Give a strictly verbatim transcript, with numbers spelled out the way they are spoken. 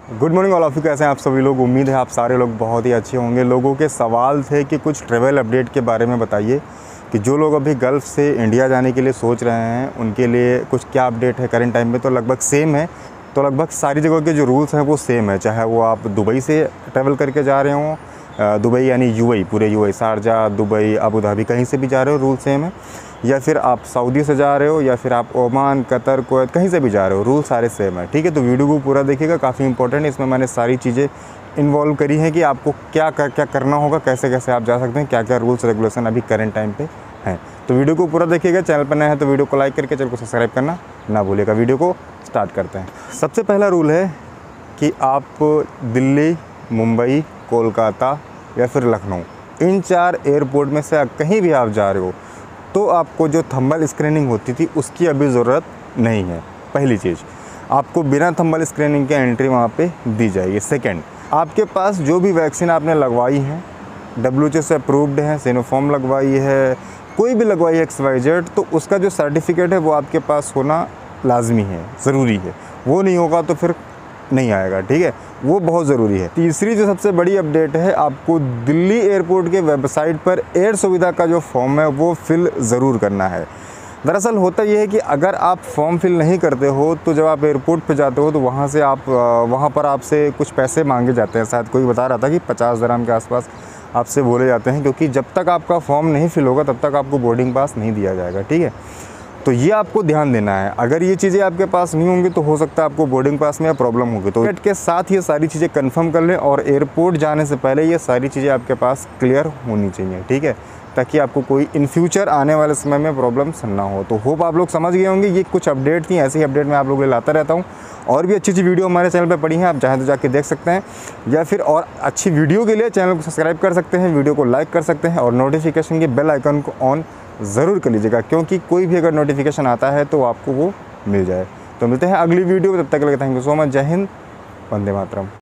Good morning all of you, कैसे हैं आप सभी लोग। उम्मीद है आप सारे लोग बहुत ही अच्छे होंगे। लोगों के सवाल थे कि कुछ ट्रैवल अपडेट के बारे में बताइए कि जो लोग अभी गल्फ़ से इंडिया जाने के लिए सोच रहे हैं उनके लिए कुछ क्या अपडेट है करंट टाइम में। तो लगभग सेम है, तो लगभग सारी जगह के जो रूल्स हैं वो सेम है, चाहे वो आप दुबई से ट्रैवल करके जा रहे हों, दुबई यानी यूएई, पूरे UAE, Sharjah, Dubai, Abu Dhabi, कहीं से भी जा रहे हो रूल सेम है। या फिर आप सऊदी से जा रहे हो या फिर आप ओमान, कतर, कुवैत, कहीं से भी जा रहे हो, रूल सारे सेम है। ठीक है, तो वीडियो को पूरा देखिएगा, काफ़ी इंपॉर्टेंट है। इसमें मैंने सारी चीज़ें इन्वॉल्व करी हैं कि आपको क्या क्या क्या करना होगा, कैसे कैसे आप जा सकते हैं, क्या क्या रूल्स रेगुलेशन अभी करंट टाइम पे हैं। तो वीडियो को पूरा देखिएगा। चैनल पर नए हैं तो वीडियो को लाइक करके चैनल को सब्सक्राइब करना ना भूलिएगा। वीडियो को स्टार्ट करते हैं। सबसे पहला रूल है कि आप दिल्ली, मुंबई, कोलकाता या फिर लखनऊ, इन चार एयरपोर्ट में से कहीं भी आप जा रहे हो तो आपको जो थर्मल स्क्रीनिंग होती थी उसकी अभी ज़रूरत नहीं है। पहली चीज़, आपको बिना थर्मल स्क्रीनिंग के एंट्री वहाँ पे दी जाएगी। सेकंड, आपके पास जो भी वैक्सीन आपने लगवाई है, डब्ल्यू एच ओ से अप्रूव्ड है, सिनोफार्म लगवाई है, कोई भी लगवाई है एक्स वाई जेड, तो उसका जो सर्टिफिकेट है वो आपके पास होना लाजमी है, ज़रूरी है। वो नहीं होगा तो फिर नहीं आएगा। ठीक है, वो बहुत ज़रूरी है। तीसरी जो सबसे बड़ी अपडेट है, आपको दिल्ली एयरपोर्ट के वेबसाइट पर एयर सुविधा का जो फॉर्म है वो फिल ज़रूर करना है। दरअसल होता यह है कि अगर आप फॉर्म फिल नहीं करते हो तो जब आप एयरपोर्ट पे जाते हो तो वहाँ से आप वहाँ पर आपसे कुछ पैसे मांगे जाते हैं। शायद कोई बता रहा था कि पचास दराम के आसपास आपसे बोले जाते हैं, क्योंकि जब तक आपका फॉर्म नहीं फिल होगा तब तक आपको बोर्डिंग पास नहीं दिया जाएगा। ठीक है, तो ये आपको ध्यान देना है। अगर ये चीज़ें आपके पास नहीं होंगी तो हो सकता है आपको बोर्डिंग पास में प्रॉब्लम होगी। तो टिकट के साथ ये सारी चीज़ें कंफर्म कर लें और एयरपोर्ट जाने से पहले ये सारी चीज़ें आपके पास क्लियर होनी चाहिए। ठीक है, ताकि आपको कोई इन फ्यूचर आने वाले समय में प्रॉब्लम्स ना हो। तो होप आप लोग समझ गए होंगे। ये कुछ अपडेट थी, ऐसी अपडेट मैं आप लोगों को लाता रहता हूँ। और भी अच्छी अच्छी वीडियो हमारे चैनल पर पड़ी हैं, आप चाहें तो जाके देख सकते हैं, या फिर और अच्छी वीडियो के लिए चैनल को सब्सक्राइब कर सकते हैं, वीडियो को लाइक कर सकते हैं और नोटिफिकेशन के बेल आइकन को ऑन ज़रूर कर लीजिएगा, क्योंकि कोई भी अगर नोटिफिकेशन आता है तो आपको वो मिल जाए। तो मिलते हैं अगली वीडियो में, तब तक के लिए थैंक यू सो मच। जय हिंद, वंदे मातरम।